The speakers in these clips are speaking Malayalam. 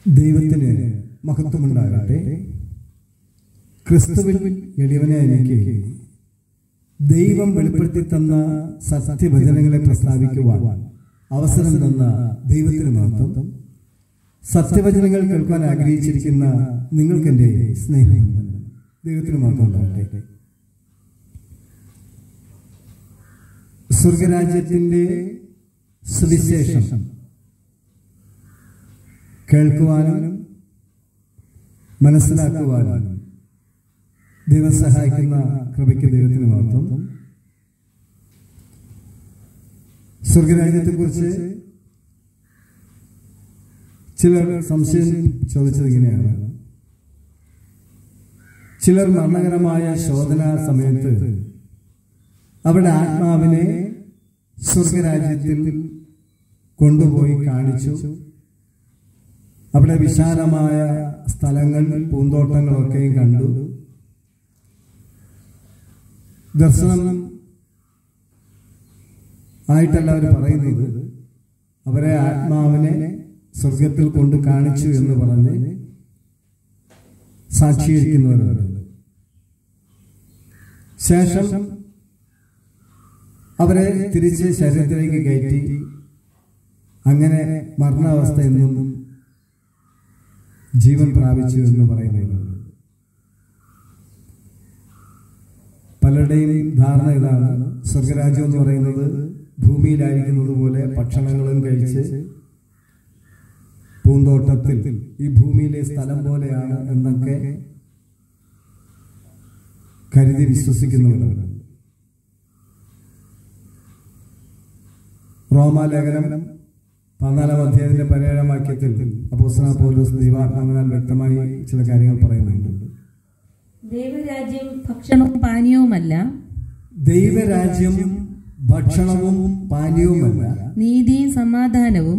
ദൈവത്തിന് മഹത്വമുണ്ടാകട്ടെ. ക്രിസ്തുവിൽ എളിയവനെ എനിക്ക് ദൈവം വെളിപ്പെടുത്തി തന്ന സത്യവചനങ്ങളെ പ്രസ്താവിക്കുവാൻ അവസരം തന്ന ദൈവത്തിന് മഹത്വം. സത്യവചനങ്ങൾ കേൾക്കാൻ ആഗ്രഹിച്ചിരിക്കുന്ന നിങ്ങൾക്ക് എൻ്റെ സ്നേഹം. ദൈവത്തിന് മഹത്വം ഉണ്ടാകട്ടെ. സ്വർഗരാജ്യത്തിൻ്റെ സുവിശേഷം കേൾക്കുവാനും മനസ്സിലാക്കുവാനും ദൈവം സഹായിക്കുന്ന കൃപയ്ക്ക് ദൈവത്തിന് മഹത്വം. സ്വർഗരാജ്യത്തെക്കുറിച്ച് ചിലർ സംശയം ചോദിച്ചത് ഇങ്ങനെയാണ്. ചിലർ മരണകരമായ ശോധനാ സമയത്ത് അവരുടെ ആത്മാവിനെ സ്വർഗരാജ്യത്തിൽ കൊണ്ടുപോയി കാണിച്ചു. അവിടെ വിശാലമായ സ്ഥലങ്ങൾ, പൂന്തോട്ടങ്ങളൊക്കെയും കണ്ടു. ദർശനം ആയിട്ടല്ല അവർ പറയുന്നത്, അവരെ ആത്മാവിനെ സ്വർഗത്തിൽ കൊണ്ട് കാണിച്ചു എന്ന് പറഞ്ഞ് സാക്ഷീകരിക്കുന്നവരുണ്ട്. ശേഷം അവരെ തിരിച്ച് ശരീരത്തിലേക്ക് കയറ്റി അങ്ങനെ മരണാവസ്ഥ എന്നും ജീവൻ പ്രാപിച്ചു എന്ന് പറയുന്നത്. പലരുടെയും ധാരണ ഇതാണ്, സ്വർഗരാജ്യം എന്ന് പറയുന്നത് ഭൂമിയിലായിരിക്കുന്നത് പോലെ ഭക്ഷണങ്ങളും കഴിച്ച് പൂന്തോട്ടത്തിൽ ഈ ഭൂമിയിലെ സ്ഥലം പോലെയാണ് എന്നൊക്കെ കരുതി വിശ്വസിക്കുന്നവരുണ്ട്. റോമാലേഖനം 14-ാം അധ്യായത്തിന്റെ 17-ാം വാക്യത്തിൽ അപ്പോസ്തലനായ പൗലോസ് ദൈവാത്മാവിനാൽ വ്യക്തമായി ചില കാര്യങ്ങൾ പറയുന്നുണ്ട്. ദൈവരാജ്യം ഭക്ഷണവും പാനീയവുമല്ല, ദൈവരാജ്യം ഭക്ഷണവും പാനീയവുമല്ല, നീതിയും സമാധാനവും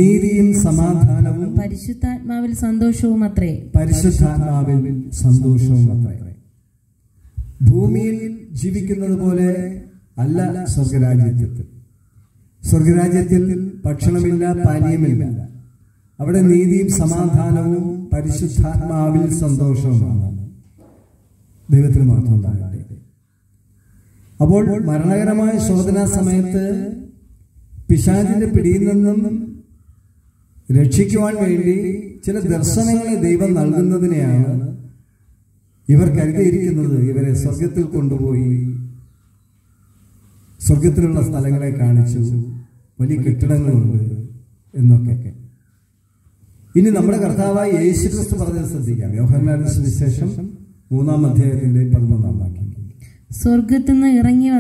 പരിശുദ്ധാത്മാവിൽ സന്തോഷവും അത്രേ. പരിശുദ്ധാത്മാവിൽ സന്തോഷവും അത്രേ. ഭൂമിയിൽ ജീവിക്കുന്നത് പോലെ അല്ല സ്വർഗരാജ്യത്തിൽ. സ്വർഗരാജ്യത്തിൽ ഭക്ഷണമില്ല, പാനീയമില്ല. അവിടെ നീതിയും സമാധാനവും പരിശുദ്ധാത്മാവിൽ സന്തോഷവുമാണ്. ദൈവത്തിന് മാത്രം ഉണ്ടാകട്ടെ. അപ്പോൾ മരണകരമായ ശോധനാ സമയത്ത് പിശാചിന്റെ പിടിയിൽ നിന്നും രക്ഷിക്കുവാൻ വേണ്ടി ചില ദർശനങ്ങളെ ദൈവം നൽകുന്നതിനെയാണ് ഇവർ കരുതിയിരിക്കുന്നത്. ഇവരെ സ്വർഗത്തിൽ കൊണ്ടുപോയി സ്വർഗത്തിലുള്ള സ്ഥലങ്ങളെ കാണിച്ചു, വലിയ കെട്ടിടങ്ങളുണ്ട് എന്നൊക്കെ. ഇനി നമ്മുടെ കർത്താവായ യേശുക്രിസ്തു പറഞ്ഞത് ശ്രദ്ധിക്കാം. യോഹന്നാന്റെ സുവിശേഷം 3-ാം അധ്യായത്തിന്റെ 11-ാം വാക്യം. സ്വർഗത്തിൽ നിന്ന് ഇറങ്ങി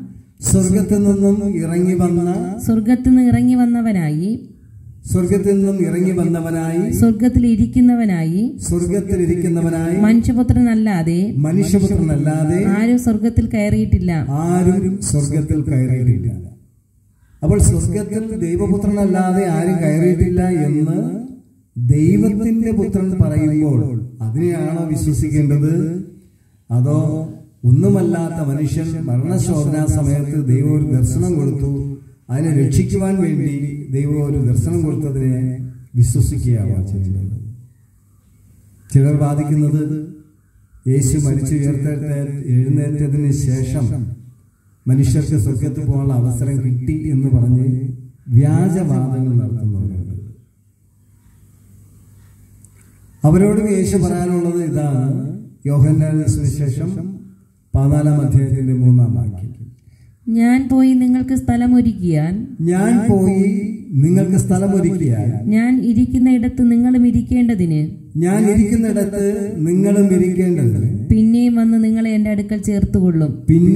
വന്നവനായി സ്വർഗത്തിലിരിക്കുന്നവനായി മനുഷ്യപുത്രനല്ലാതെ ആരും സ്വർഗത്തിൽ കയറിയിട്ടില്ല. അപ്പോൾ സ്വർഗത്തിൽ ദൈവപുത്രനല്ലാതെ ആരും കയറിയിട്ടില്ല എന്ന് ദൈവത്തിന്റെ പുത്രൻ പറയുമ്പോൾ അതിനെയാണോ വിശ്വസിക്കേണ്ടത്? അതോ ഒന്നുമല്ലാത്ത മനുഷ്യൻ മരണശോധനാ സമയത്ത് ദൈവം ഒരു ദർശനം കൊടുത്തു, അതിനെ രക്ഷിക്കുവാൻ വേണ്ടി ദൈവം ഒരു ദർശനം കൊടുത്തതിനെ വിശ്വസിക്കുകയാണോ ചെയ്യുന്നത്? ചിലർ വാദിക്കുന്നത് യേശു മരിച്ചു എഴുന്നേറ്റതിന് ശേഷം മനുഷ്യർക്ക് സ്വർഗത്തിൽ പോകാനുള്ള അവസരം കിട്ടി എന്ന് പറഞ്ഞ് വ്യാജവാദങ്ങൾ നടത്തുന്നവരുണ്ട്. അവരോട് യേശു പറയാനുള്ളത് ഇതാണ്. യോഹന്നാന്റെ സുവിശേഷം 14-ാം അധ്യായത്തിന്റെ 3-ാം വാക്യം. ഞാൻ പോയി നിങ്ങൾക്ക് സ്ഥലമൊരുക്കിയാൽ ഞാൻ ഇരിക്കുന്നിടത്ത് നിങ്ങളും ഇരിക്കേണ്ടതിന് പിന്നെയും വന്ന് നിങ്ങളെ എന്റെ അടുക്കൽ ചേർത്തുകൊള്ളും.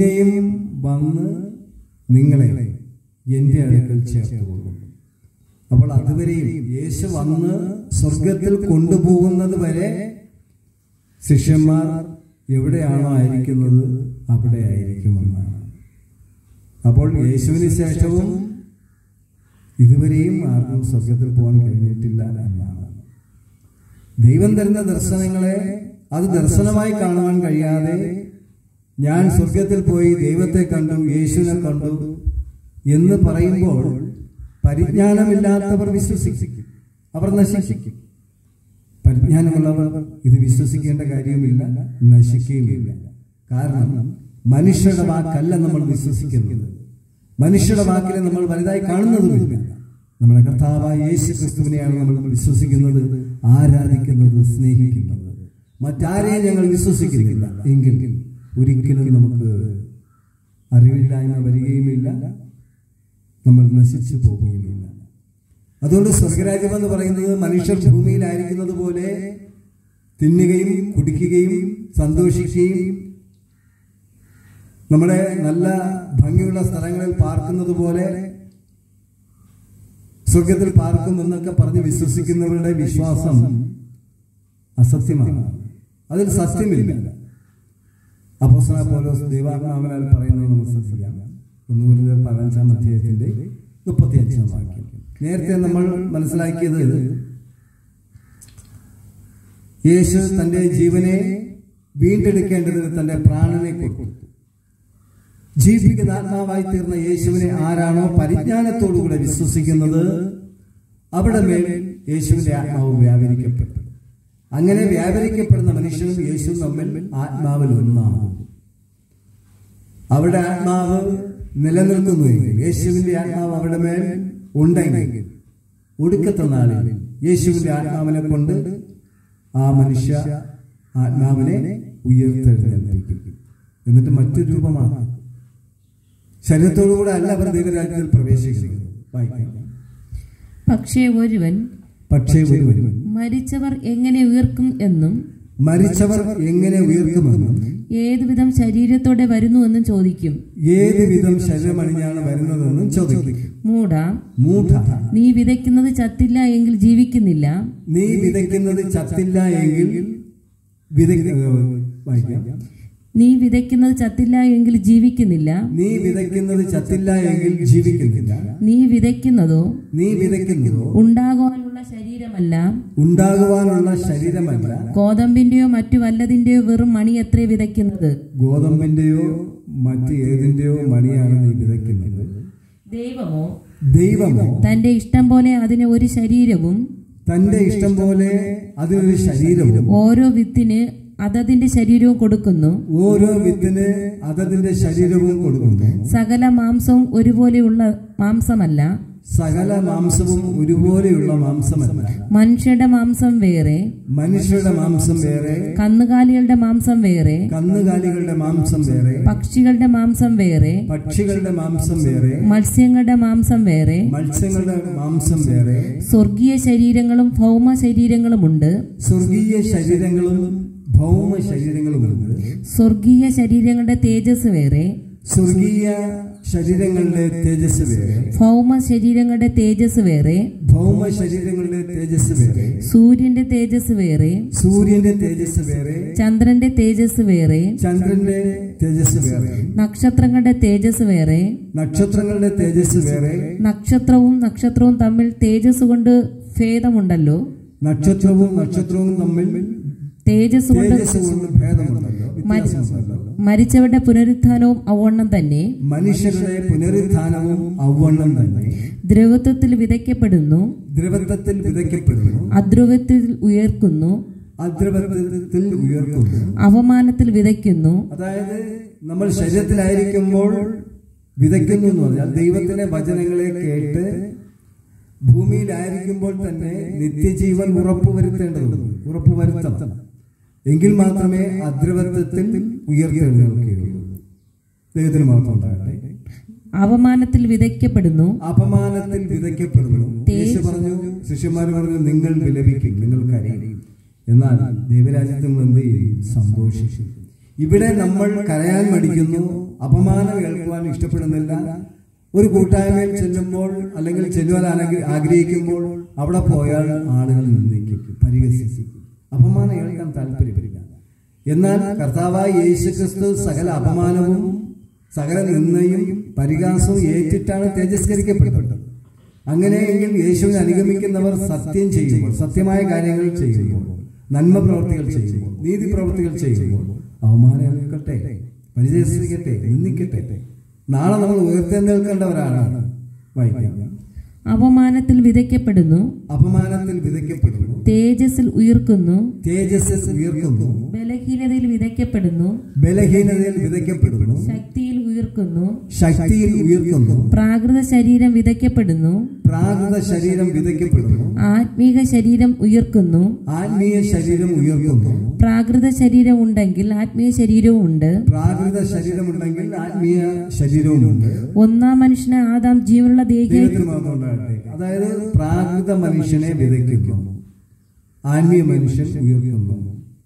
അപ്പോൾ അതുവരെയും യേശു വന്ന് സ്വർഗത്തിൽ കൊണ്ടുപോകുന്നത് വരെ ശിഷ്യന്മാർ എവിടെയാണോ ആയിരിക്കുന്നത് അവിടെ ആയിരിക്കുമെന്നാണ്. അപ്പോൾ യേശുവിന് ശേഷവും ഇതുവരെയും ആർക്കും സ്വർഗത്തിൽ പോകാൻ കഴിഞ്ഞിട്ടില്ല എന്നാണ്. ദൈവം തരുന്ന ദർശനങ്ങളെ അത് ദർശനമായി കാണുവാൻ കഴിയാതെ ഞാൻ സ്വർഗത്തിൽ പോയി ദൈവത്തെ കണ്ടു, യേശുവിനെ കണ്ടു എന്ന് പറയുമ്പോൾ പരിജ്ഞാനമില്ലാത്തവർ വിശ്വസിക്കും, അവർ നശിക്കും. പരിജ്ഞാനമുള്ളവർ ഇത് വിശ്വസിക്കേണ്ട കാര്യവുമില്ല, നശിക്കുകയുമില്ല. കാരണം മനുഷ്യരുടെ വാക്കല്ല നമ്മൾ വിശ്വസിക്കുന്നത്, മനുഷ്യരുടെ വാക്കിനെ നമ്മൾ വലുതായി കാണുന്നതുമില്ല. നമ്മുടെ കർത്താവായ യേശു ക്രിസ്തുവിനെയാണ് നമ്മൾ വിശ്വസിക്കുന്നത്, ആരാധിക്കുന്നത്, സ്നേഹിക്കുന്നത്. മറ്റാരെയും ഞങ്ങൾ വിശ്വസിക്കുന്നില്ല എങ്കിൽ ഒരിക്കലും നമുക്ക് അറിവില്ലായ്മ വരികയുമില്ല, നമ്മൾ നശിച്ചു പോകുകയുമില്ല. അതുകൊണ്ട് സ്വർഗരാജ്യം എന്ന് പറയുന്നത് മനുഷ്യർ ഭൂമിയിലായിരിക്കുന്നത് പോലെ തിന്നുകയും കുടിക്കുകയും സന്തോഷിക്കുകയും നമ്മുടെ നല്ല ഭംഗിയുള്ള സ്ഥലങ്ങളിൽ പാർക്കുന്നത് പോലെ സ്വർഗത്തിൽ പാർക്കുമെന്നൊക്കെ പറഞ്ഞ് വിശ്വസിക്കുന്നവരുടെ വിശ്വാസം അസത്യമാണ്, അതിൽ സത്യമില്ല. അപ്പോസ്തലനായ പൗലോസ് ദൈവാത്മാവിനാൽ പറയുന്നത് നമുക്ക് ശ്രദ്ധിക്കാം. 1 കൊരിന്ത്യർ 15-ാം അധ്യായത്തിന്റെ 35-ാം വാക്യം. നേരത്തെ നമ്മൾ മനസ്സിലാക്കിയത് യേശു തന്റെ ജീവനെ വീണ്ടെടുക്കേണ്ടതിന് തന്റെ പ്രാണനെ കൊടുത്തു. ജീവിക്കുന്ന ആത്മാവായി തീർന്ന യേശുവിനെ ആരാണോ പരിജ്ഞാനത്തോടുകൂടെ വിശ്വസിക്കുന്നത് അവിടെ മേൽ യേശുവിന്റെ ആത്മാവ് വ്യാപരിക്കപ്പെട്ടു. അങ്ങനെ വ്യാപരിക്കപ്പെടുന്ന മനുഷ്യനും യേശുവും തമ്മിൽ ആത്മാവിൽ ഒന്നാണ്. അവിടെ ആത്മാവ് നിലനിൽക്കുന്നുവെങ്കിൽ, യേശുവിന്റെ ആത്മാവ് അവിടെ മേൽ ഉണ്ടെങ്കിൽ, ഒടുക്കത്തെ നാളിൽ യേശുവിന്റെ ആത്മാവിനെ കൊണ്ട് ആ മനുഷ്യ ആത്മാവിനെ ഉയർത്തെഴുന്നേൽപ്പിക്കും. എന്നിട്ട് മറ്റൊരു രൂപമാണ്. ശരീരത്തോടുകൂടെ അല്ല അവർ ദൈവരാജ്യത്തിൽ പ്രവേശിക്കുന്നത്. വായിക്കാം. പക്ഷേ ഒരുവൻ മരിച്ചവർ എങ്ങനെ ഉയർക്കും എന്നും ഏതുവിധം ശരീരത്തോടെ വരുന്നു എന്നും ചോദിക്കും. ഏതുവിധം ശരീരമണിഞ്ഞാണ് വരുന്നതെന്നും ചോദിക്കും. മൂഢ, നീ വിതയ്ക്കുന്നത് ചത്തില്ല എങ്കിൽ ജീവിക്കുന്നില്ല. നീ വിതയ്ക്കുന്നത് ചത്തില്ല എങ്കിൽ നീ വിതയ്ക്കുന്നത് ചത്തില്ല എങ്കിൽ ജീവിക്കുന്നില്ല. നീ വിതയ്ക്കുന്നത് ചത്തില്ല എങ്കിൽ ജീവിക്കുന്നില്ല. നീ വിതയ്ക്കുന്നതോ ഉണ്ടാകുവാനുള്ള ശരീരമല്ല, ഗോതമ്പിന്റെയോ മറ്റു വല്ലതിന്റെയോ വെറും മണി എത്രേ വിതയ്ക്കുന്നത്. ഗോതമ്പിന്റെയോ മറ്റു ഏതിന്റെയോ മണിയാണ് നീ വിതയ്ക്കുന്നത്. ദൈവമോ തന്റെ ഇഷ്ടം പോലെ അതിന് ഒരു ശരീരവും ഓരോ വിത്തിന് അതതിന്റെ ശരീരവും കൊടുക്കുന്നു. സകല മാംസവും ഒരുപോലെയുള്ള മാംസമല്ല. മനുഷ്യരുടെ മാംസം വേറെ, കന്നുകാലികളുടെ മാംസം വേറെ, പക്ഷികളുടെ മാംസം വേറെ, മത്സ്യങ്ങളുടെ മാംസം വേറെ. സ്വർഗീയ ശരീരങ്ങളും ഭൗമ ശരീരങ്ങളുമുണ്ട്. സ്വർഗീയ ശരീരങ്ങളുടെ തേജസ് വേറെ, ഭൗമ ശരീരങ്ങളുടെ തേജസ് വേറെ. സൂര്യന്റെ തേജസ് വേറെ, ചന്ദ്രന്റെ തേജസ് വേറെ. നക്ഷത്രങ്ങളുടെ തേജസ് വേറെ. നക്ഷത്രവും തമ്മിൽ തേജസ് കൊണ്ട് ഭേദമുണ്ടല്ലോ. തേജസ് കൊണ്ട് മരിച്ചവരുടെ പുനരുത്ഥാനവും അവണ്ണം തന്നെ. മനുഷ്യരുടെ പുനരുത്ഥാനവും അവണ്ണം തന്നെ. ദ്രവത്വത്തിൽ വിതയ്ക്കപ്പെടുന്നു, അദ്രവത്തിൽ ഉയർക്കുന്നു, അവമാനത്തിൽ വിതയ്ക്കുന്നു. അതായത് നമ്മൾ ശരീരത്തിലായിരിക്കുമ്പോൾ വിതയ്ക്കുന്നു എന്ന് പറഞ്ഞാൽ ദൈവത്തിന്റെ വചനങ്ങളെ കേട്ട് ഭൂമിയിലായിരിക്കുമ്പോൾ തന്നെ നിത്യജീവൻ ഉറപ്പുവരുത്തണം. എങ്കിൽ മാത്രമേ അദ്രവത്വത്തിൽ ഉയർത്തെഴുന്നേൽക്കുകയുള്ളൂ. ദൈവത്തിന് മാത്രം ഉണ്ടാകട്ടെ. അവമാനത്തിൽ വിതയ്ക്കപ്പെടുന്നു. യേശു പറഞ്ഞു, ശിഷ്യന്മാർ പറഞ്ഞു, നിങ്ങൾ വിലപിക്കും, നിങ്ങൾ കരയും. എന്നാൽ ദൈവരാജ്യത്തിൽ നിന്ന് സന്തോഷിക്കും. ഇവിടെ നമ്മൾ കരയാൻ മടിക്കുന്നു, അപമാനം കേൾക്കുവാൻ ഇഷ്ടപ്പെടുന്നില്ല. ഒരു കൂട്ടായ്മയിൽ ചെല്ലുമ്പോൾ അല്ലെങ്കിൽ ചെല്ലുവാൻ ആഗ്രഹിക്കുമ്പോൾ അവിടെ പോയാൽ ആളുകൾ നിന്ദിക്കും, പരിഹസിക്കും, അപമാനം കേൾക്കാൻ താല്പര്യപ്പെടില്ല. എന്നാൽ കർത്താവായ യേശുക്രിസ്തു സകല അപമാനവും സകല നിന്ദയും പരിഹാസവും ഏറ്റിട്ടാണ് തേജസ്കരിക്കപ്പെട്ടത്. അങ്ങനെയെങ്കിൽ യേശുവിനെ അനുഗമിക്കുന്നവർ സത്യം ചെയ്യുമ്പോൾ, സത്യമായ കാര്യങ്ങൾ ചെയ്യുമ്പോൾ, നന്മ പ്രവർത്തികൾ ചെയ്യുമ്പോൾ, നീതി പ്രവർത്തികൾ ചെയ്യുമ്പോൾ അവമാനം കേൾക്കട്ടെ, പരിഹസിക്കട്ടെ, നിന്ദിക്കട്ടെ. നാളെ നമ്മൾ ഉയർത്തെഴുന്നേൽക്കേണ്ടവരാണ്. വായിക്കാം. അപമാനത്തിൽ വിതയ്ക്കപ്പെടുന്നു, അപമാനത്തിൽ വിതയ്ക്കപ്പെടുന്നു, തേജസ്സിൽ ഉയർക്കുന്നു, തേജസ്സിൽ ഉയർക്കുന്നു, ബലഹീനതയിൽ വിതയ്ക്കപ്പെടുന്നു, ബലഹീനതയിൽ വിതയ്ക്കപ്പെടുന്നു, ശക്തിയിൽ ഉയർക്കുന്നു, ശക്തിയിൽ ഉയർത്തുന്നു, പ്രാകൃത ശരീരം വിതയ്ക്കപ്പെടുന്നു, പ്രാകൃത ശരീരം വിതയ്ക്കപ്പെടുന്നു, ആത്മീക ശരീരം ഉയർക്കുന്നു, ആത്മീയ ശരീരം ഉയർത്തുന്നു. പ്രാകൃത ശരീരം ഉണ്ടെങ്കിൽ ആത്മീയ ശരീരവും ഉണ്ട്. പ്രാകൃത ശരീരമുണ്ടെങ്കിൽ ആത്മീയ ശരീരവുമുണ്ട്. ഒന്നാം മനുഷ്യന് ആദാം ജീവനുള്ള ദേഹിയായി. അതായത് പ്രാകൃത മനുഷ്യനെ വിതയ്ക്കുന്നു, ആത്മീയ മനുഷ്യൻ ഉയർത്തുന്നു.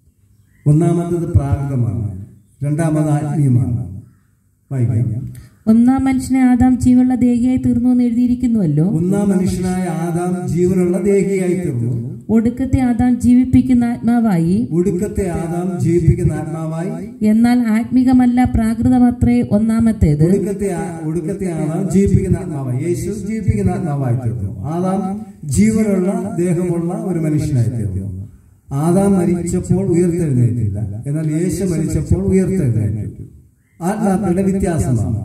ഒന്നാമത്തത് പ്രാകൃതമാണ്, രണ്ടാമത് ആത്മീയമാണ്. വായിക്കാം. ഒന്നാം മനുഷ്യനെ ആദാം ജീവനുള്ള ദേഹിയായി തീർന്നു എന്ന് എഴുതിയിരിക്കുന്നുവല്ലോ. ഒന്നാം മനുഷ്യനായ ആദാം ജീവനുള്ള ദേഹിയായി തീർന്നു. ഒടുക്കത്തെ ആദാം ജീവിപ്പിക്കുന്ന ആത്മാവായി. ഒടുക്കത്തെ ആദാം ജീവിപ്പിക്കുന്ന ആത്മാവായി. എന്നാൽ ആത്മികമല്ല, പ്രാകൃതമത്രേ ഒന്നാമത്തേത്. ഒടുക്കത്തെ ആദാം ജീവിപ്പിക്കുന്ന ആത്മാവായി. യേശു ജീവിപ്പിക്കുന്ന ആത്മാവായി തീർന്നു. ആദാം ജീവനുള്ള ദേഹമുള്ള ഒരു മനുഷ്യനായി തീർന്നു. ആദാം മരിച്ചപ്പോൾ ഉയർത്തെഴുന്നേറ്റില്ല, എന്നാൽ യേശു മരിച്ചപ്പോൾ ഉയർത്തെഴുന്നേറ്റു. ആത്മാക്കളുടെ വ്യത്യാസമാണ്.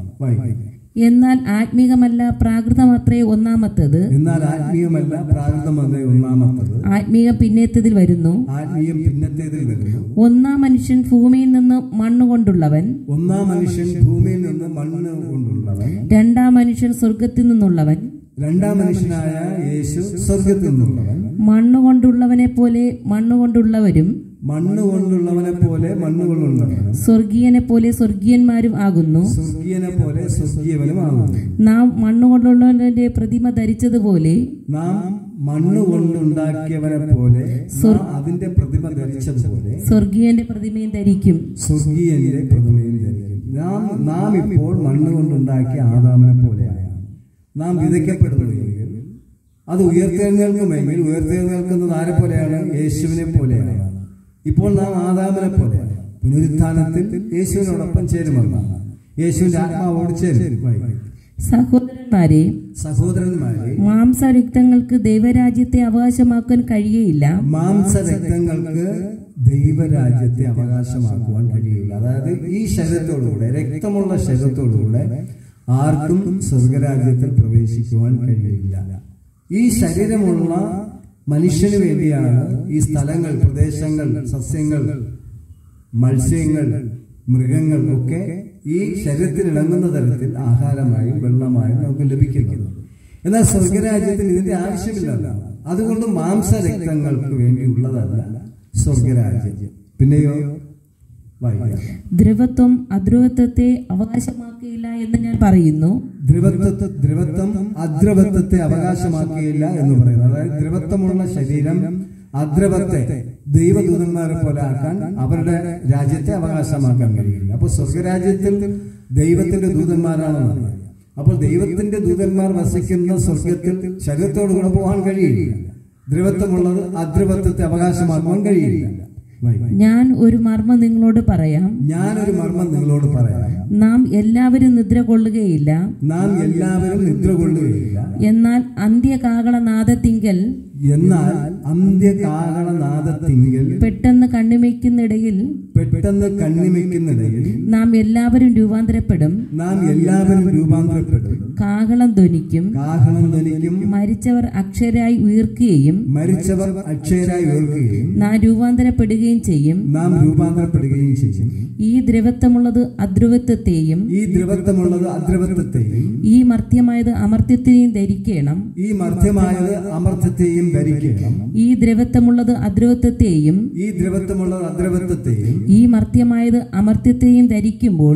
എന്നാൽ ആത്മീകമല്ല, പ്രാകൃതമത്രേ ഒന്നാമത്തേത്. എന്നാൽ ആത്മീയമല്ല, പ്രാകൃതമത്രേ ഒന്നാമത്തേത്. ആത്മീയം പിന്നത്തേതിൽ വരുന്നു. ആത്മീയം പിന്നത്തേതിൽ വരുന്നു. ഒന്നാം മനുഷ്യൻ ഭൂമിയിൽ നിന്ന് മണ്ണ് കൊണ്ടുള്ളവൻ. ഒന്നാം മനുഷ്യൻ ഭൂമിയിൽ നിന്ന് മണ്ണ് കൊണ്ടുള്ളവൻ. രണ്ടാം മനുഷ്യൻ സ്വർഗത്തിൽ നിന്നുള്ളവൻ. രണ്ടാം മനുഷ്യനായ യേശു സ്വർഗത്തിൽ നിന്നുള്ളവൻ. മണ്ണ് കൊണ്ടുള്ളവനെ പോലെ മണ്ണ് കൊണ്ടുള്ളവരും. മണ്ണ് കൊണ്ടുള്ളവനെ പോലെ മണ്ണ് കൊണ്ടുള്ളവനും. സ്വർഗീയനെ പോലെ സ്വർഗീയന്മാരും ആകുന്നു. സ്വർഗീയനെ പോലെ സ്വർഗീയവനും ആകുന്നു. നാം മണ്ണ് കൊണ്ടുള്ളവന്റെ പ്രതിമ ധരിച്ചതുപോലെ. നാം മണ്ണ് കൊണ്ടുണ്ടാക്കിയവനെ പോലെ അതിന്റെ പ്രതിമ ധരിച്ചതുപോലെ സ്വർഗീയന്റെ പ്രതിമയും ധരിക്കും. സ്വർഗീയന്റെ പ്രതിമയും ധരിക്കും. നാം ഇപ്പോൾ മണ്ണ് കൊണ്ടുണ്ടാക്കിയ ആദാമിനെ പോലെയാണ് നാം വിതയ്ക്കപ്പെടുന്നതെങ്കിൽ അത് ഉയർത്തെഴുന്നേൽക്കുമെങ്കിൽ ഉയർത്തെഴുന്നേൽക്കുന്നത് ആരെ പോലെയാണ്? യേശുവിനെ പോലെയാണ്. ഇപ്പോൾ നാം ആദാമിനെ പോലെയാണ്. പുനരുത്ഥാനത്തിൽ യേശുവിനോടൊപ്പം ചേരുമെന്നാണ്. യേശുവിന്റെ ആത്മാവോട് ചേരും. സഹോദരന്മാരെ, മാംസരക്തങ്ങൾക്ക് ദൈവരാജ്യത്തെ അവകാശമാക്കാൻ കഴിയുകയില്ല. മാംസരക്തങ്ങൾക്ക് ദൈവരാജ്യത്തെ അവകാശമാക്കുവാൻ കഴിയില്ല. അതായത് ഈ ശരീരത്തോടുകൂടെ, രക്തമുള്ള ശരീരത്തോടുകൂടെ ആർക്കും സ്വർഗരാജ്യത്തിൽ പ്രവേശിക്കുവാൻ കഴിയില്ല. ഈ ശരീരമുള്ള മനുഷ്യന് വേണ്ടിയാണ് ഈ സ്ഥലങ്ങൾ, പ്രദേശങ്ങൾ, സസ്യങ്ങൾ, മത്സ്യങ്ങൾ, മൃഗങ്ങൾ ഒക്കെ ഈ ശരീരത്തിൽ ഇണങ്ങുന്ന തരത്തിൽ ആഹാരമായും വെള്ളമായും നമുക്ക് ലഭിക്കുന്നത്. എന്നാൽ സ്വർഗരാജ്യത്തിൽ ഇതിന്റെ ആവശ്യമില്ല. അതുകൊണ്ട് മാംസരക്തങ്ങൾക്ക് വേണ്ടിയുള്ളതല്ല സ്വർഗരാജ്യം. പിന്നെയോ ദ്രവത്വം അദ്രവത്വത്തെ അവകാശമാക്കിയില്ല എന്ന് ഞാൻ പറയുന്നു. ദ്രവത്വം അദ്രവത്വത്തെ അവകാശമാക്കിയില്ല എന്ന് പറയുന്നു. അതായത് ദ്രവത്വമുള്ള ശരീരം അദ്രവത്തെ ദൈവദൂതന്മാരെ പോലെ ആക്കാൻ അവരുടെ രാജ്യത്തെ അവകാശമാക്കാൻ കഴിയില്ല. അപ്പോൾ സ്വർഗരാജ്യത്തിൽ ദൈവത്തിന്റെ ദൂതന്മാരാണെന്ന് അറിയാം. അപ്പോൾ ദൈവത്തിന്റെ ദൂതന്മാർ വസിക്കുന്ന സ്വർഗത്തിൽ ശരീരത്തോടുകൂടെ പോകാൻ കഴിയില്ല. ദ്രവത്വമുള്ളത് അദ്രവത്വത്തെ അവകാശമാക്കാൻ കഴിയില്ല. ഞാൻ ഒരു മർമ്മം നിങ്ങളോട് പറയാം. നാം എല്ലാവരും നിദ്ര കൊള്ളുകയില്ല. എന്നാൽ അന്ത്യകാഹളനാദത്തിങ്കൽ പെട്ടെന്ന് കണ്ണിമയ്ക്കുന്നിടയിൽ നാം എല്ലാവരും രൂപാന്തരപ്പെടും. കാഹളം ധ്വനിക്കും. മരിച്ചവർ അക്ഷരായി ഉയർക്കുകയും നാം രൂപാന്തരപ്പെടുകയും ചെയ്യും. ഈ ദ്രവത്വമുള്ളത് അദ്രവത്വത്തെയും ഈ മർത്യമായത് അമർത്യത്തെയും ധരിക്കണം. ഈ ദ്രവത്വമുള്ളത് അദ്രവത്വത്തെയും ഈ മർത്യമായത് അമർത്യത്തെയും ധരിക്കുമ്പോൾ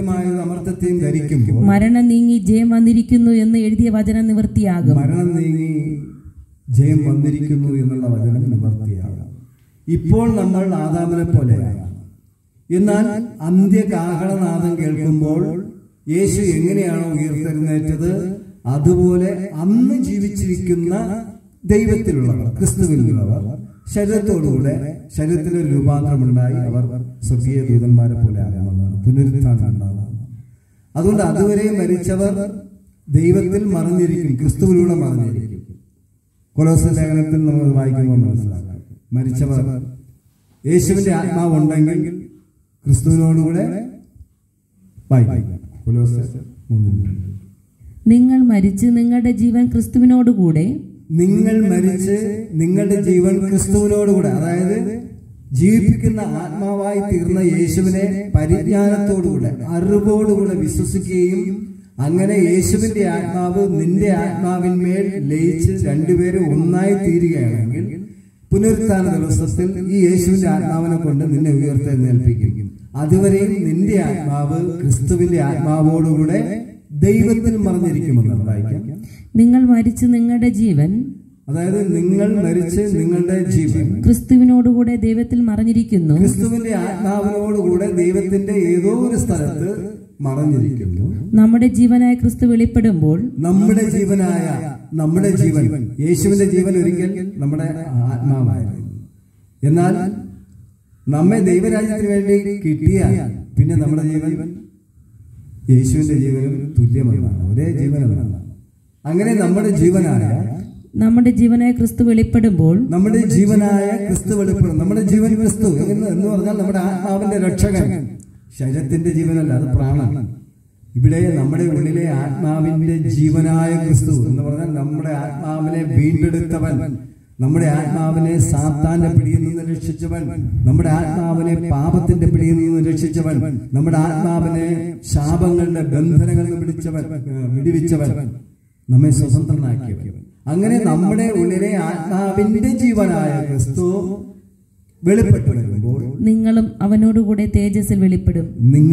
മരണം നീങ്ങി ജയം വന്നിരിക്കുന്നു എന്ന് എഴുതിയ വചനം നിവൃത്തിയാകും. ജയം വന്നിരിക്കുന്നു എന്നുള്ള വചനം നിവൃത്തിയാകും. ഇപ്പോൾ നമ്മൾ ആദാമിനെ പോലെയാണ്. എന്നാൽ അന്ത്യകാഹളനാദം കേൾക്കുമ്പോൾ യേശു എങ്ങനെയാണോ ഉയർത്തെഴുന്നേറ്റത് അതുപോലെ അന്ന് ജീവിച്ചിരിക്കുന്ന ദൈവത്തിലുള്ളവർ, ക്രിസ്തുവിലുള്ളവർ ശരീരത്തോടുകൂടെ ശരീരത്തിലൊരു രൂപാന്തരമുണ്ടായി അവർ സ്വർഗീയ ദൂതന്മാരെ പോലെ ആകാമെന്നാണ്, പുനരുത്ഥാനം ഉണ്ടാകും. അതുകൊണ്ട് അതുവരെ മരിച്ചവർ ദൈവത്തിൽ മറഞ്ഞിരിക്കും, ക്രിസ്തുവിലൂടെ മറഞ്ഞിരിക്കും. കൊലോസ്യ ലേഖനത്തിൽ നമ്മൾ വായിക്കുമ്പോൾ മനസ്സിലാക്കാം, മരിച്ചവർ യേശുവിന്റെ ആത്മാവ് ഉണ്ടെങ്കിൽ ക്രിസ്തുവിനോടുകൂടെ വായിക്കാം. കൊലോസ്യ 3:2 നിങ്ങൾ മരിച്ച് നിങ്ങളുടെ ജീവൻ ക്രിസ്തുവിനോടുകൂടെ നിങ്ങൾ മരിച്ച് നിങ്ങളുടെ ജീവൻ ക്രിസ്തുവിനോടുകൂടെ, അതായത് ജീവിപ്പിക്കുന്ന ആത്മാവായി തീർന്ന യേശുവിനെ പരിജ്ഞാനത്തോടുകൂടെ അറിവോടുകൂടെ വിശ്വസിക്കുകയും അങ്ങനെ യേശുവിന്റെ ആത്മാവ് നിന്റെ ആത്മാവിന്മേൽ ലയിച്ച് രണ്ടുപേരും ഒന്നായി തീരുകയാണെങ്കിൽ പുനരുത്ഥാന ദിവസത്തിൽ ഈ യേശുവിന്റെ ആത്മാവിനെ കൊണ്ട് നിന്നെ ഉയർത്തെഴുന്നേൽപ്പിക്കും. അതുവരെയും നിന്റെ ആത്മാവ് ക്രിസ്തുവിന്റെ ആത്മാവോടുകൂടെ ദൈവത്തിൽ മറഞ്ഞിരിക്കുമെന്നാണ് വായിക്കാം. നിങ്ങൾ മരിച്ച് നിങ്ങളുടെ ജീവൻ, അതായത് നിങ്ങൾ മരിച്ച് നിങ്ങളുടെ ജീവൻ ക്രിസ്തുവിനോടുകൂടെ ദൈവത്തിൽ മറഞ്ഞിരിക്കുന്നു. ക്രിസ്തുവിന്റെ ആത്മാവിനോടുകൂടെ ദൈവത്തിന്റെ ഏതോ ഒരു സ്ഥലത്ത് മറഞ്ഞിരിക്കുന്നു. നമ്മുടെ ജീവനായ ക്രിസ്തു വെളിപ്പെടുമ്പോൾ നമ്മുടെ ജീവൻ യേശുവിന്റെ ജീവൻ ഒരിക്കൽ നമ്മുടെ ആത്മാവായിരുന്നു. എന്നാൽ നമ്മെ ദൈവരാജ്യത്തിന് വേണ്ടി കിട്ടിയാൽ പിന്നെ നമ്മുടെ ജീവൻ യേശുവിന്റെ ജീവനും തുല്യമെന്നാണ്, ഒരേ ജീവനെന്നാണ്. അങ്ങനെ നമ്മുടെ ജീവനായ ക്രിസ്തു വെളിപ്പെടുമ്പോൾ നമ്മുടെ ജീവൻ ക്രിസ്തു എന്ന് പറഞ്ഞാൽ നമ്മുടെ ആത്മാവിന്റെ രക്ഷകൻ. ശരീരത്തിന്റെ ജീവനല്ല, അത് പ്രാണൻ. ഇവിടെ നമ്മുടെ ഉള്ളിലെ ആത്മാവിന്റെ ജീവനായ ക്രിസ്തു എന്ന് പറഞ്ഞാൽ നമ്മുടെ ആത്മാവിനെ വീണ്ടെടുത്തവൻ, നമ്മുടെ ആത്മാവിനെ സാത്താന്റെ പിടിയിൽ നിന്ന് രക്ഷിച്ചവൻ, നമ്മുടെ ആത്മാവിനെ പാപത്തിന്റെ പിടിയിൽ നിന്ന് രക്ഷിച്ചവൻ, നമ്മുടെ ആത്മാവിനെ ശാപങ്ങളുടെ ബന്ധനങ്ങളിൽ വിടുവിച്ചവൻ, നമ്മെ സ്വതന്ത്രനാക്കിയവൻ. അങ്ങനെ നമ്മുടെ ഉള്ളിലെ ആത്മാവിന്റെ ജീവനായ ക്രിസ്തു വെളിപ്പെട്ടു വരുമ്പോൾ നിങ്ങളും അവനോടുകൂടെ തേജസ്സിൽ വെളിപ്പെടും.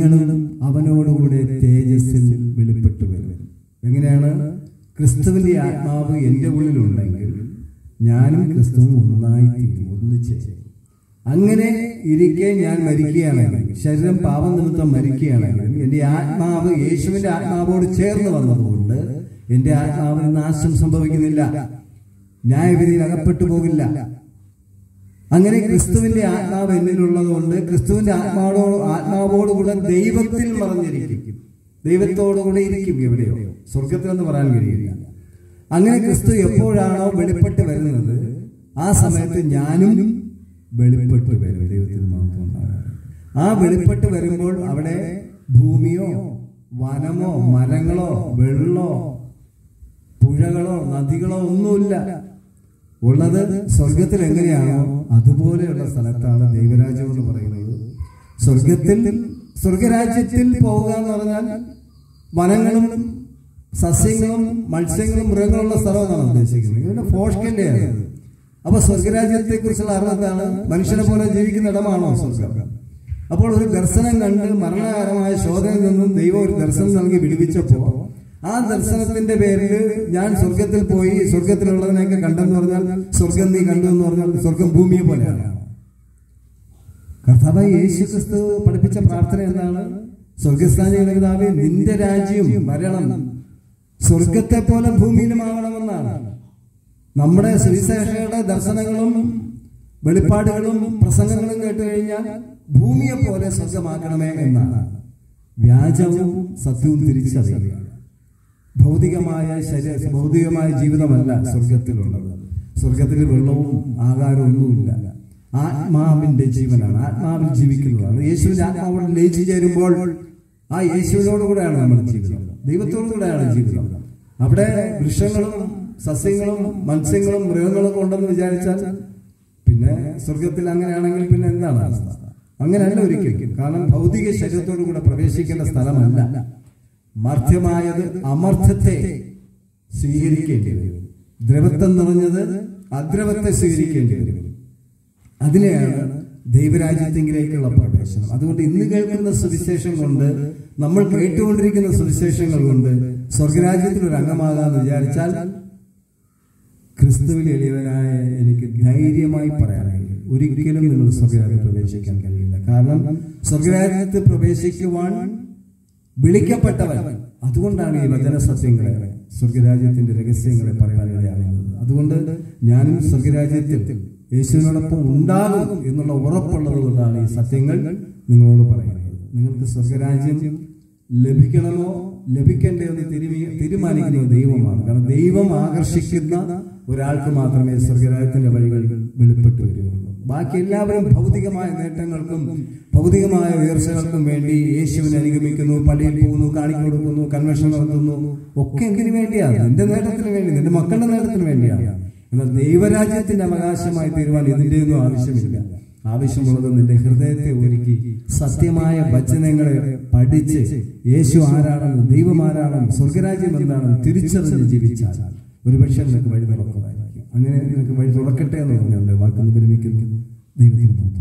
വെളിപ്പെട്ടു വരും. എങ്ങനെയാണ്? ക്രിസ്തുവിന്റെ ആത്മാവ് എന്റെ ഉള്ളിലുണ്ടെങ്കിൽ ഞാനും ക്രിസ്തുവും ഒന്നിച്ച്. അങ്ങനെ ഇരിക്കെ ഞാൻ മരിക്കുകയാണെങ്കിൽ, ശരീരം പാപം നിമിത്തം മരിക്കുകയാണെങ്കിൽ, എന്റെ ആത്മാവ് യേശുവിന്റെ ആത്മാവോട് ചേർന്ന് വന്നതുകൊണ്ട് എന്റെ ആത്മാവിന് നാശം സംഭവിക്കുന്നില്ല, ന്യായവിധിയിൽ അകപ്പെട്ടു പോകില്ല. അങ്ങനെ ക്രിസ്തുവിന്റെ ആത്മാവ് എന്നിലുള്ളത് കൊണ്ട് ക്രിസ്തുവിന്റെ ആത്മാവോടുകൂടെ ദൈവത്തിൽ മറഞ്ഞിരിക്കും, ദൈവത്തോടുകൂടെ ഇരിക്കും. എവിടെയോ സ്വർഗത്തിൽ എന്ന് പറയാൻ കഴിയില്ല. അങ്ങനെ ക്രിസ്തു എപ്പോഴാണോ വെളിപ്പെട്ട് വരുന്നത് ആ സമയത്ത് ഞാനും വെളിപ്പെട്ട് വരും. ദൈവത്തിൽ മാത്രം. ആ വെളിപ്പെട്ട് വരുമ്പോൾ അവിടെ ഭൂമിയോ വനമോ മരങ്ങളോ വെള്ളോ പുഴകളോ നദികളോ ഒന്നുമില്ല. ഉള്ളത് സ്വർഗത്തിൽ എങ്ങനെയാണോ അതുപോലെയുള്ള സ്ഥലത്താണ് ദൈവരാജ്യം എന്ന് പറയുന്നത്. സ്വർഗരാജ്യത്തിൽ പോവുക എന്ന് പറഞ്ഞാൽ വനങ്ങളും സസ്യങ്ങളും മത്സ്യങ്ങളും മൃഗങ്ങളുള്ള സ്ഥലമെന്നാണ് ഉദ്ദേശിക്കുന്നത്. ഇവിടെ ഫോഷ്കന്റെയാണ്. അപ്പൊ സ്വർഗരാജ്യത്തെ കുറിച്ചുള്ള അറിവെന്താണ്? മനുഷ്യനെ പോലെ ജീവിക്കുന്ന ഇടമാണോ സ്വർഗം? അപ്പോൾ ഒരു ദർശനം കണ്ട് മരണകരമായ ശോധനയിൽ നിന്നും ദൈവം ഒരു ദർശനം നൽകി വിടുവിച്ചപ്പോ ആ ദർശനത്തിന്റെ പേരിൽ ഞാൻ സ്വർഗത്തിൽ പോയി സ്വർഗത്തിലുള്ളതിനെയൊക്കെ കണ്ടെന്ന് പറഞ്ഞാൽ സ്വർഗം നീ കണ്ടു എന്ന് പറഞ്ഞാൽ സ്വർഗം ഭൂമിയെ പോലെയാണ്. കർത്താവായ യേശു ക്രിസ്തു പഠിപ്പിച്ച പ്രാർത്ഥന എന്താണ്? സ്വർഗസ്ഥാനികളുടെ പിതാവേ, നിന്റെ രാജ്യം വരണം, സ്വർഗത്തെ പോലെ ഭൂമിയിലുമാകണമെന്നാണ്. നമ്മുടെ സുവിശേഷയുടെ ദർശനങ്ങളും വെളിപ്പാടുകളും പ്രസംഗങ്ങളും കേട്ട് കഴിഞ്ഞാൽ ഭൂമിയെ പോലെ സ്വർഗമാക്കണമേ എന്നാണ്. വ്യാജവും സത്യവും തിരിച്ചറിയുക. ഭൗതികമായ ജീവിതമല്ല സ്വർഗത്തിലുള്ളത്. സ്വർഗത്തിൽ വെള്ളവും ആകാരവും ഒന്നുമില്ല. ആത്മാവിന്റെ ജീവനാണ്, ആത്മാവിൽ ജീവിക്കുന്നതാണ്. യേശുവിന്റെ ആത്മാവോട് ലയിച്ചു ചേരുമ്പോൾ ആ യേശുവിനോടുകൂടെയാണ് നമ്മുടെ ജീവിതം, ദൈവത്തോടുകൂടെയാണ് ജീവിതം. അവിടെ വൃക്ഷങ്ങളും സസ്യങ്ങളും മത്സ്യങ്ങളും മൃഗങ്ങളും ഉണ്ടെന്ന് വിചാരിച്ചാൽ പിന്നെ സ്വർഗത്തിൽ അങ്ങനെയാണെങ്കിൽ പിന്നെ എന്താണ് അവസ്ഥ? അങ്ങനെയല്ല ഒരിക്കലും. കാരണം ഭൗതിക ശരീരത്തോടു കൂടെ പ്രവേശിക്കേണ്ട സ്ഥലമല്ല. മർത്യമായത് അമർത്യത്തെ സ്വീകരിക്കേണ്ടി വരും, ദ്രവത്വം നിറഞ്ഞത് അദ്രവത്തെ സ്വീകരിക്കേണ്ടി വരും. അതിനെയാണ് ദൈവരാജ്യത്തിലേക്കുള്ള പ്രവേശനം. അതുകൊണ്ട് ഇന്ന് കേൾക്കുന്ന സുവിശേഷം കൊണ്ട്, നമ്മൾ കേട്ടുകൊണ്ടിരിക്കുന്ന സുവിശേഷങ്ങൾ കൊണ്ട് സ്വർഗരാജ്യത്തിൽ ഒരു അംഗമാകാന്ന് വിചാരിച്ചാൽ ക്രിസ്തുവിൽ എളിയവനായ എനിക്ക് ധൈര്യമായി പറയാൻ കഴിയും, ഒരിക്കലും നിങ്ങൾ സ്വർഗരാജ്യത്ത് പ്രവേശിക്കാൻ കഴിയില്ല. കാരണം സ്വർഗരാജ്യത്ത് പ്രവേശിക്കുവാൻ വിളിക്കപ്പെട്ടവൻ. അതുകൊണ്ടാണ് ഈ വചന സത്യങ്ങളെ, സ്വർഗരാജ്യത്തിന്റെ രഹസ്യങ്ങളെ പറയാനിടയാകുന്നത്. അതുകൊണ്ട് ഞാനും സ്വർഗരാജ്യത്തിൽ യേശുവിനോടൊപ്പം ഉണ്ടാകും എന്നുള്ള ഉറപ്പുള്ളത് കൊണ്ടാണ് ഈ സത്യങ്ങൾ നിങ്ങളോട് പറയുന്നത്. നിങ്ങൾക്ക് സ്വർഗരാജ്യം ലഭിക്കണമോ ലഭിക്കണ്ടേ എന്ന് തീരുമാനിക്കുന്നത് ദൈവമാണ്. കാരണം ദൈവം ആകർഷിക്കുന്ന ഒരാൾക്ക് മാത്രമേ സ്വർഗരാജ്യത്തിന്റെ വഴികൾ വെളിപ്പെട്ടു വരികയുള്ളൂ. ബാക്കി എല്ലാവരും ഭൗതികമായ നേട്ടങ്ങൾക്കും ഭൗതികമായ ഉയർച്ചകൾക്കും വേണ്ടി യേശുവിനെ അനുഗമിക്കുന്നു, പള്ളിയിൽ പോകുന്നു, കാണിക്ക കൊടുക്കുന്നു, കൺവെൻഷൻ നടത്തുന്നു. ഒക്കെ എന്തിനു വേണ്ടിയാണ്? നിന്റെ നേട്ടത്തിന് വേണ്ടി, നിന്റെ മക്കളുടെ നേട്ടത്തിന് വേണ്ടിയാണ്. എന്നാൽ ദൈവരാജ്യത്തിന്റെ അവകാശമായി തീരുവാൻ ഇതിന്റെയൊന്നും ആവശ്യമില്ല. ആവശ്യമുള്ളത് നിന്റെ ഹൃദയത്തെ ഒരുക്കി സത്യമായ വചനങ്ങളെ പഠിച്ച് യേശു ആരാണെന്ന്, ദൈവം ആരാണെന്ന്, സ്വർഗരാജ്യം എന്താണെന്ന് തിരിച്ചറിഞ്ഞ് ജീവിച്ചാൽ ഒരുപക്ഷെ നിനക്ക് വഴി തുറക്കുന്നതായിരിക്കും. അങ്ങനെ നിനക്ക് വഴി തുറക്കട്ടെ എന്ന് പറഞ്ഞുകൊണ്ട് വാക്കൊന്ന് വിരമിക്കുന്നു. ദൈവത്തിന്